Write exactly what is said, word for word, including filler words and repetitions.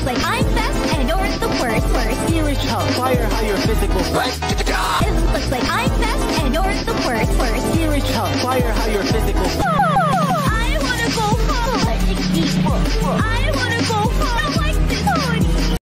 looks like I'm best and you're the worst. Worst. Here is how fire how your physical. It looks like I'm best and you're the worst. Worst. Here is how fire how your physical.